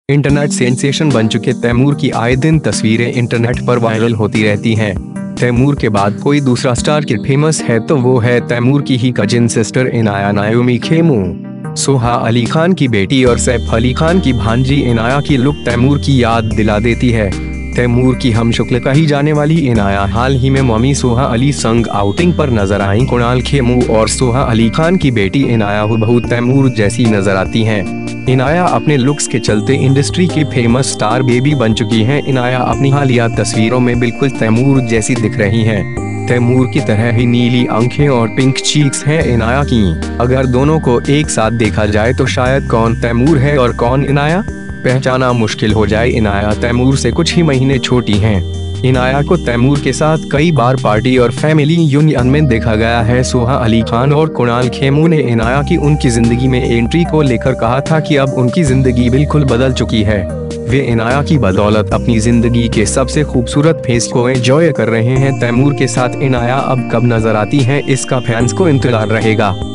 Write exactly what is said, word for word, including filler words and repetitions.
Internet sensation बन चुके तैमूर की आए दिन तस्वीरें इंटरनेट पर वायरल होती रहती हैं। तैमूर के बाद कोई दूसरा स्टार किड फेमस है तो वो है तैमूर की ही कजिन सिस्टर इनाया नायोमी खेमू। सोहा अली खान की बेटी और सैफ अली खान की भांजी इनाया की लुक तैमूर की याद दिला देती है। तैमूर की हमशक्ल कही जाने वाली इनाया हाल ही में मम्मी सोहा अली संग आउटिंग पर नजर आई। कुणाल खेमू और सोहा अली खान की बेटी इनाया हुबहू तैमूर जैसी नजर आती हैं। इनाया अपने लुक्स के चलते इंडस्ट्री की फेमस स्टार बेबी बन चुकी हैं। इनाया अपनी हालिया तस्वीरों में बिल्कुल तैमूर जैसी दिख रही हैं। तैमूर की तरह ही नीली आंखें और पिंक चीक्स हैं इनाया की। अगर दोनों को एक साथ देखा जाए तो शायद कौन तैमूर है और कौन इनाया पहचाना मुश्किल हो जाए। इनाया तैमूर से कुछ ही महीने छोटी हैं। इनाया को तैमूर के साथ कई बार पार्टी और फैमिली यूनियन में देखा गया है। सोहा अली खान और कुणाल खेमू ने इनाया की उनकी जिंदगी में एंट्री को लेकर कहा था कि अब उनकी जिंदगी बिल्कुल बदल चुकी है। वे इनाया की बदौलत अपनी जिंदगी के सबसे खूबसूरत फेज को एंजॉय कर रहे हैं। तैमूर के साथ इनाया अब कब नजर आती हैं इसका फैंस को इंतजार रहेगा।